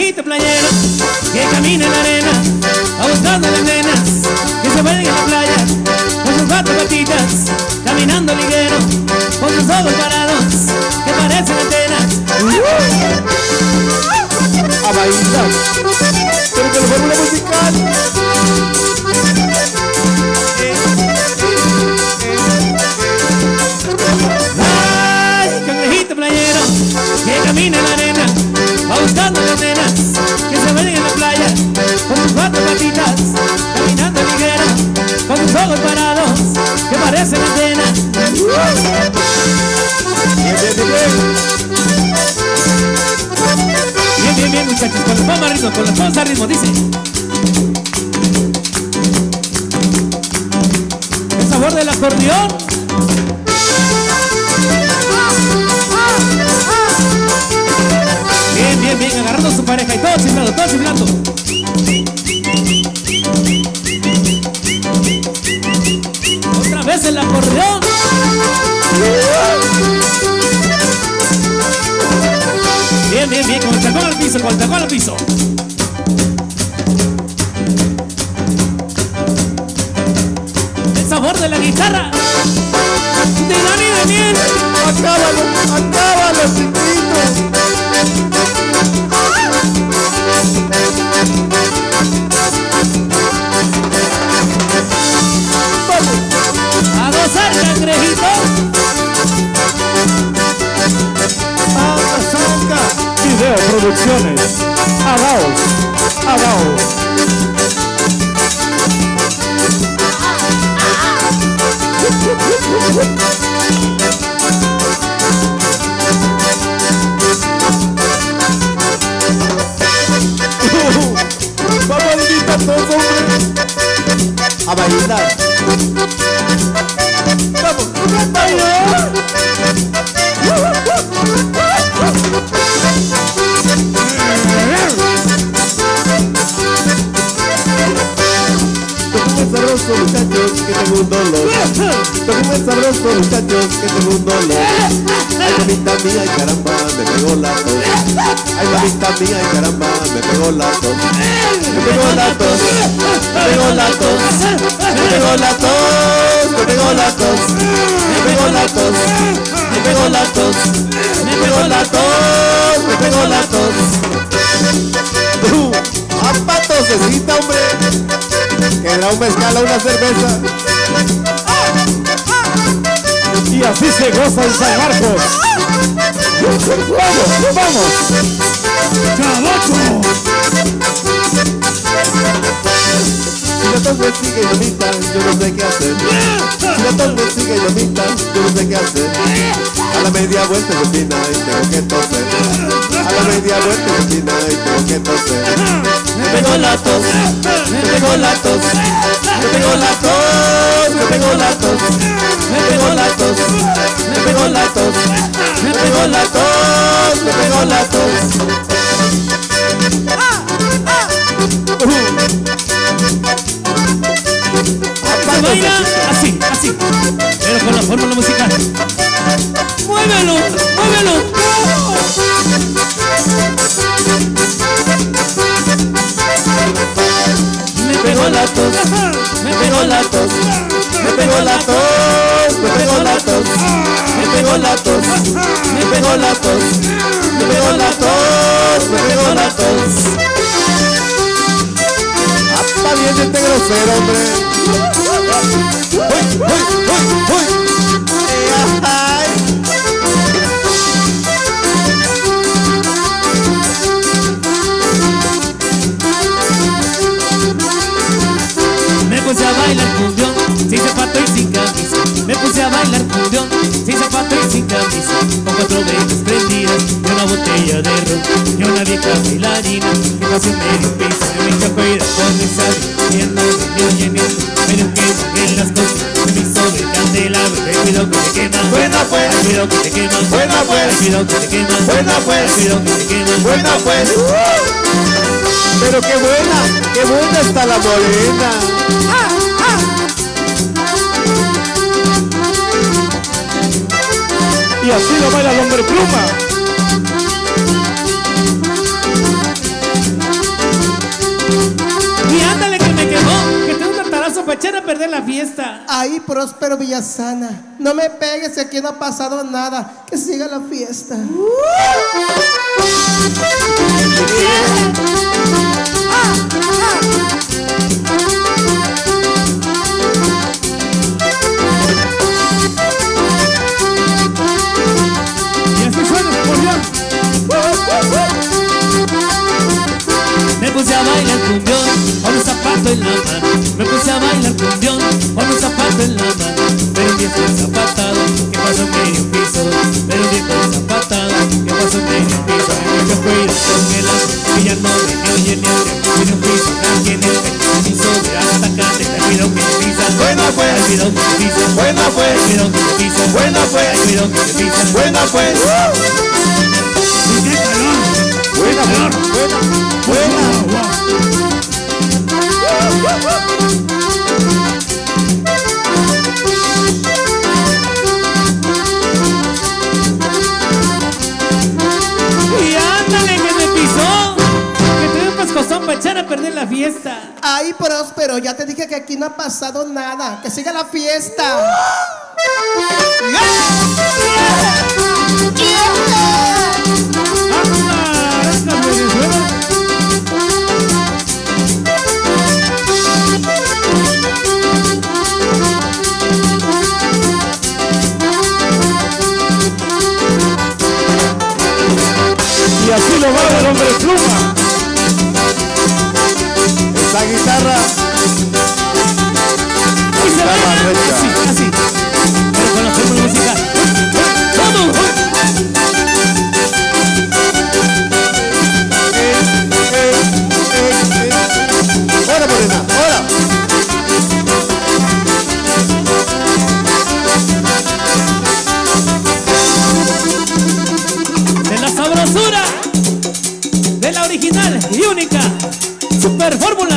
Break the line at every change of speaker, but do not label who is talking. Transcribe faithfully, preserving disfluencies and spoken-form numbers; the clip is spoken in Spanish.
cangrejito playero que camina en la arena, va buscando las nenas que se vuelven en la playa, con sus cuatro patitas, caminando liguero, con sus ojos parados que parecen antenas.
A bailar, pero que la fórmula musical.
Ay, cangrejito playero que camina en la arena, va buscando las nenas que se ven en la playa, con sus cuatro patitas, caminando ligero, con sus ojos parados que parecen antenas.
Bien, bien, bien.
Bien, bien, bien, muchachos, con las palmas a ritmo, con las palmas a ritmo, dice. El sabor del acordeón. Bien, bien, bien, agarrando a su pareja y todo chiflando, todo chiflando. Otra vez el acordeón. Bien, bien, bien, con el tacón al piso, con el tacón al piso. El sabor de la guitarra de Dani Daniel.
Acábalo, acábalo, chiquito.
A gozar, cangrejito.
Saca, saca.
Video Producciones. Agaos, agaos.
Vamos a invitar todos, hombre. A bailar. Vamos, a bailar. Toquen sabroso, muchachos, que tengo un dolor. Toquen sabroso, muchachos, que tengo un dolor. Ay, mamita mía, ay, caramba, me pegó la tos. Ay, mamita mía, ay, caramba, me pegó la tos. Me pegó la tos, me pegó la tos, me pegó la tos, me pegó la tos, me pegó la tos, me pegó la tos, me pegó la tos, me pegó la tos. Uh, ¡apa tosecita, hombre! Era un mezcal o una cerveza.
Y así se goza en San Marcos. ¡Vamos, vamos! ¡Cabocho!
Si la tos me sigue y vomita, yo no sé qué hacer. Si la tos me sigue y vomita, yo no sé qué hacer. A la media vuelta se opina y tengo que toser. A la media vuelta se opina y tengo que toser. Me pegó la tos, me pegó la tos, me pegó la tos, me pegó la tos, me pegó la tos, me pegó la tos, me pegó la tos, me pegó la tos.
Se baila así, así, pero con la fórmula musical. ¡Muévelo! ¡Muévelo! Me
pegó la tos, me pegó la tos, me pegó la tos, me pegó la tos, me pegó la tos, me pegó la tos, me pegó la tos, me pegó la tos. Apa bien este grosero, hombre. ¡Uy, uy, uy, uy! ¡Ay!
Me puse a bailar cumbión, sin zapato y sin camisa. Me puse a bailar cumbión, sin zapato y sin camisa. Con cuatro velas prendidas y una botella de ron. Y una vieja bailarina que pasó en medio piso. Y me echó cuida con mi sal, lleno, lleno, lleno. Pero que bajé las cosas, se me hizo de candelabro. Ten cuidado que te queman,
Buena pues,
ten cuidado que te queman,
buena
ten
pues,
cuidado que te queman,
buena pues,
ten cuidado que te queman.
buena pues. Pero qué buena, qué buena está la morena.
Y así lo baila el hombre pluma.
fiesta.
Ahí, Próspero Villasana, no me pegues, aquí no ha pasado nada. Que siga la fiesta.
Y así suena el cumbión. Me puse a bailar cumbión con un zapato en la mano. Me puse a bailar cumbión con un zapato en la mano. Pero un viejo zapatado que pasó en medio piso. Pero un viejo zapatado que pasó en medio piso. Yo fui con el agua que ya no me oye ni el tiene un piso. Alguien en el piso de hasta acá te cuidado que te pisa.
Buena fue,
cuidado que te pisa.
buena fue,
cuidado que te pisa.
buena fue,
cuidado que te pisa.
buena fue,
¡Qué calor!
buena, buena, buena.
Y ándale que me pisó, que te dio un pescozón para echar a perder la fiesta.
Ahí, Próspero, ya te dije que aquí no ha pasado nada. Que siga la fiesta.
Y así lo va el hombre pluma.
Esa guitarra,
Y se
guitarra
baila
recta.
así, así, pero con la forma musical. ¡Vamos!
Ahora, morena, ahora.
De la sabrosura, de la original y única Super Fórmula.